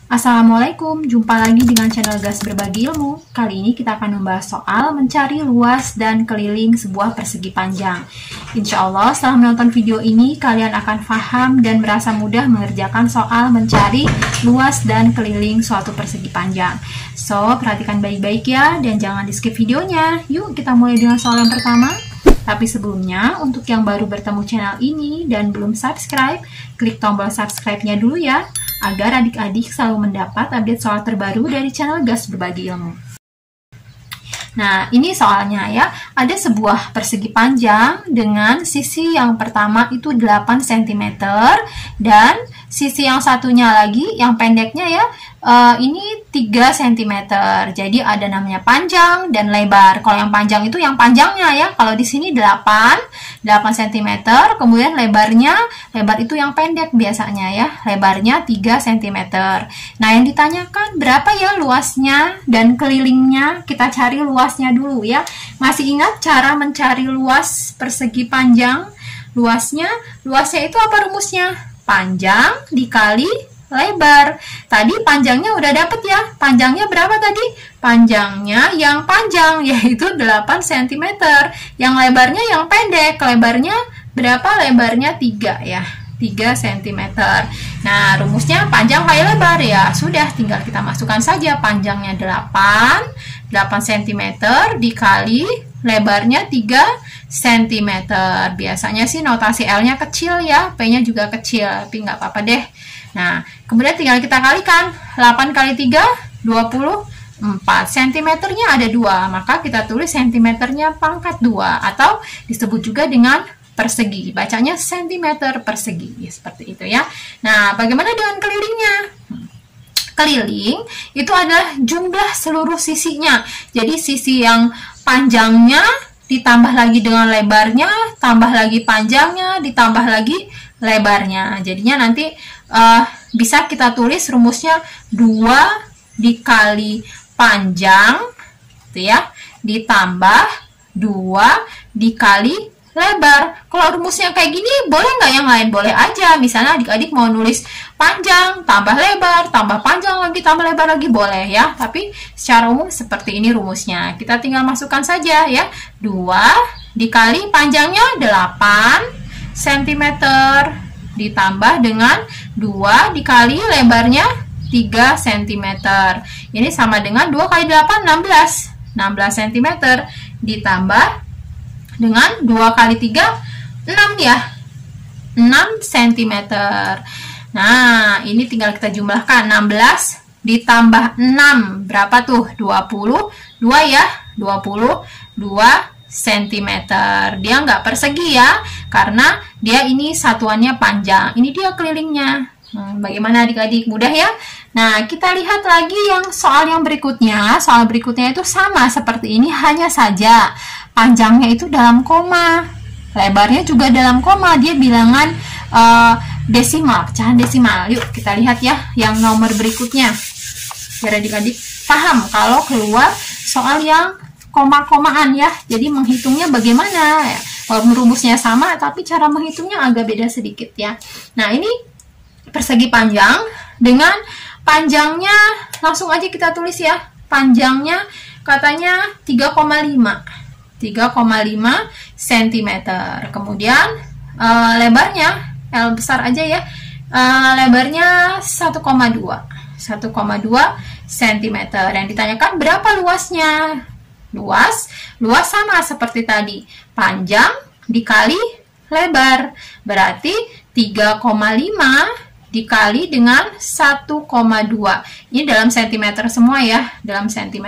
Assalamualaikum, jumpa lagi dengan channel Gas Berbagi Ilmu. Kali ini kita akan membahas soal mencari luas dan keliling sebuah persegi panjang. Insya Allah setelah menonton video ini, kalian akan paham dan merasa mudah mengerjakan soal mencari luas dan keliling suatu persegi panjang. So, perhatikan baik-baik ya, dan jangan di skip videonya. Yuk kita mulai dengan soal yang pertama. Tapi sebelumnya, untuk yang baru bertemu channel ini dan belum subscribe, klik tombol subscribe-nya dulu ya, agar adik-adik selalu mendapat update soal terbaru dari channel Gas Berbagi Ilmu. Nah, ini soalnya ya, ada sebuah persegi panjang dengan sisi yang pertama itu 8 cm dan sisi yang satunya lagi, yang pendeknya ya, ini 3 cm. Jadi ada namanya panjang dan lebar. Kalau yang panjang itu yang panjangnya ya, kalau di sini 8 cm, kemudian lebar itu yang pendek biasanya ya, lebarnya 3 cm. Nah, yang ditanyakan berapa ya luasnya dan kelilingnya, kita cari luasnya dulu ya. Masih ingat cara mencari luas persegi panjang? Luasnya itu apa rumusnya? Panjang dikali lebar. Tadi panjangnya udah dapet ya. Panjangnya berapa tadi? Panjangnya yang panjang, yaitu 8 cm. Yang lebarnya yang pendek. Lebarnya berapa? Lebarnya 3 ya. 3 cm. Nah, rumusnya panjang kali lebar ya. Sudah, tinggal kita masukkan saja. Panjangnya 8 cm dikali lebarnya 3 cm. Biasanya sih notasi L-nya kecil ya, P-nya juga kecil, tapi nggak apa-apa deh. Nah, kemudian tinggal kita kalikan. 8 kali 3, 24. Cm-nya ada 2, maka kita tulis cm-nya pangkat 2, atau disebut juga dengan persegi. Bacanya cm persegi, seperti itu ya. Nah, bagaimana dengan kelilingnya? Keliling itu adalah jumlah seluruh sisinya. Jadi sisi yang panjangnya ditambah lagi dengan lebarnya, tambah lagi panjangnya, ditambah lagi lebarnya. Jadinya nanti bisa kita tulis rumusnya 2 dikali panjang, gitu ya, ditambah 2 dikali lebar. Kalau rumusnya kayak gini, boleh nggak yang lain? Boleh aja. Misalnya adik-adik mau nulis panjang, tambah lebar, tambah panjang lagi, tambah lebar lagi, boleh ya. Tapi secara umum seperti ini rumusnya. Kita tinggal masukkan saja ya. 2 dikali panjangnya 8 cm ditambah dengan 2 dikali lebarnya 3 cm. Ini sama dengan 2 kali 8, 16 cm ditambah dengan 2 kali 3, 6 ya, 6 cm. Nah, ini tinggal kita jumlahkan. 16 ditambah 6, berapa tuh? 22 ya, 22 cm. Dia nggak persegi ya, karena dia ini satuannya panjang. Ini dia kelilingnya. Bagaimana adik-adik? Mudah ya? Nah, kita lihat lagi yang soal yang berikutnya. Soal berikutnya itu sama seperti ini, hanya saja panjangnya itu dalam koma, lebarnya juga dalam koma. Dia bilangan desimal, pecahan desimal. Yuk kita lihat ya yang nomor berikutnya, biar adik-adik paham kalau keluar soal yang koma-komaan ya. Jadi menghitungnya bagaimana ya? Walaupun rumusnya sama, tapi cara menghitungnya agak beda sedikit ya. Nah, ini persegi panjang dengan panjangnya, langsung aja kita tulis ya. Panjangnya katanya 3,5 cm. Kemudian lebarnya, L besar aja ya, lebarnya 1,2 cm. Yang ditanyakan berapa luasnya? Luas sama seperti tadi, panjang dikali lebar, berarti 3,5 dikali dengan 1,2. Ini dalam cm semua ya, dalam cm.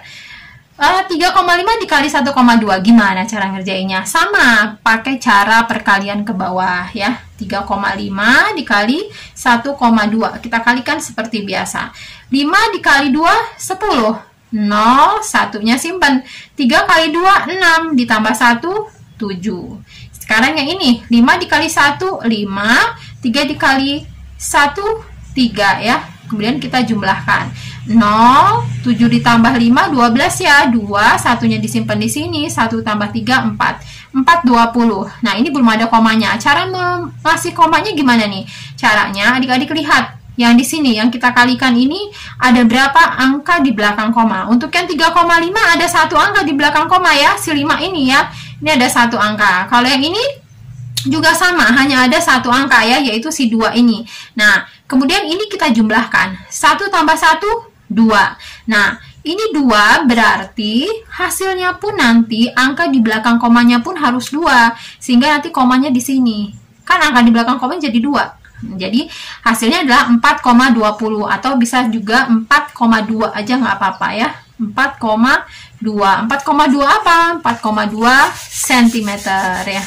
3,5 dikali 1,2, gimana cara ngerjainnya? Sama, pakai cara perkalian ke bawah ya. 3,5 dikali 1,2, kita kalikan seperti biasa. 5 dikali 2, 10. 0, satunya simpan. 3 kali 2, 6, ditambah 1, 7. Sekarang yang ini, 5 dikali 1, 5, 3 dikali 1, 3 ya. Kemudian kita jumlahkan. 0, 7 ditambah 5, 12 ya. 2, satunya disimpan di sini. 1 tambah 3, 4. 4, 20. Nah, ini belum ada komanya. Cara ngasih komanya gimana nih? Caranya, adik-adik lihat. Yang di sini yang kita kalikan ini ada berapa angka di belakang koma. Untuk yang 3,5 ada satu angka di belakang koma ya, si 5 ini ya. Ini ada satu angka. Kalau yang ini juga sama, hanya ada satu angka ya, yaitu si 2 ini. Nah, kemudian ini kita jumlahkan. 1 tambah 1, 2. Nah, ini 2 berarti hasilnya pun nanti angka di belakang komanya pun harus 2. Sehingga nanti komanya di sini. Kan angka di belakang komanya jadi 2. Jadi hasilnya adalah 4,20 atau bisa juga 4,2 aja nggak apa-apa ya. 4,2. 4,2 apa? 4,2 cm ya.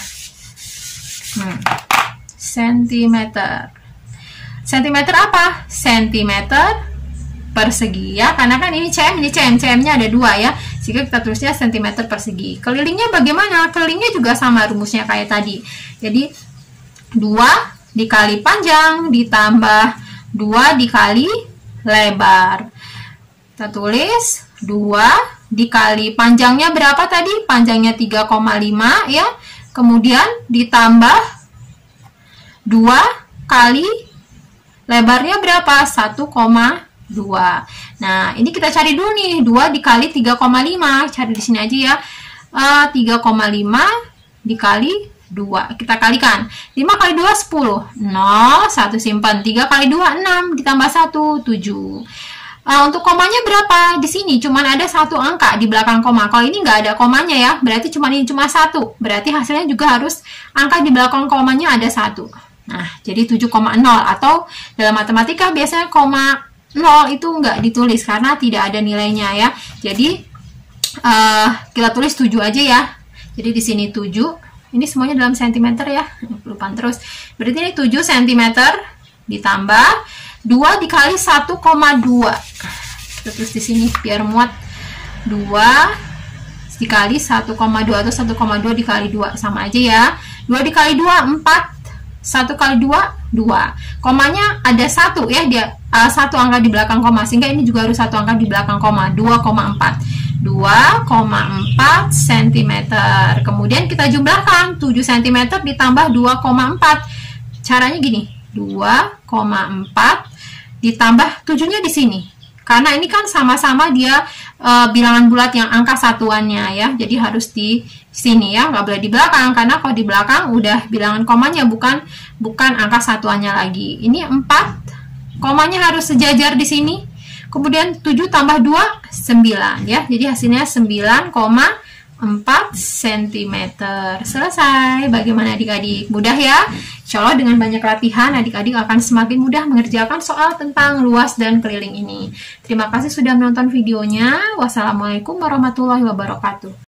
Sentimeter. Sentimeter apa? Sentimeter persegi ya. Karena kan ini cm, ini cm. Cm-nya ada 2 ya. Sehingga kita tulisnya sentimeter persegi. Kelilingnya bagaimana? Kelilingnya juga sama rumusnya kayak tadi. Jadi 2 dikali panjang ditambah 2 dikali lebar. Kita tulis 2 dikali panjangnya berapa tadi? Panjangnya 3,5 ya. Kemudian ditambah 2 kali lebarnya berapa? 1,2. Nah, ini kita cari dulu nih. 2 dikali 3,5. Cari di sini aja ya. 3,5 dikali 2, kita kalikan. 5 kali 2, 10. 0, 1 simpan. 3 kali 2, 6. Ditambah 1, 7. Untuk komanya berapa? Di sini cuma ada satu angka di belakang koma. Kalau ini nggak ada komanya ya, berarti ini cuma 1. Berarti hasilnya juga harus angka di belakang komanya ada 1. Nah, jadi 7,0. Atau dalam matematika biasanya koma 0 itu nggak ditulis karena tidak ada nilainya ya. Jadi kita tulis 7 aja ya. Jadi di sini 7. Ini semuanya dalam sentimeter ya, kelupaan terus. Berarti ini 7 cm ditambah 2 dikali 1,2. Kita tulis di sini biar muat. 2 dikali 1,2 atau 1,2 dikali 2 sama aja ya. 2 dikali 2 4. 1 kali 2 2. Komanya ada 1 ya, dia satu angka di belakang koma, sehingga ini juga harus satu angka di belakang koma. 2,4 cm. Kemudian kita jumlahkan 7 cm ditambah 2,4. Caranya gini, 2,4 ditambah 7-nya di sini. Karena ini kan sama-sama dia bilangan bulat yang angka satuannya ya. Jadi harus di sini ya, nggak boleh di belakang, karena kalau di belakang udah bilangan komanya bukan angka satuannya lagi. Ini 4, komanya harus sejajar di sini. Kemudian 7 tambah 2, 9 ya. Jadi hasilnya 9,4 cm. Selesai. Bagaimana adik-adik? Mudah ya? Insya Allah dengan banyak latihan, adik-adik akan semakin mudah mengerjakan soal tentang luas dan keliling ini. Terima kasih sudah menonton videonya. Wassalamualaikum warahmatullahi wabarakatuh.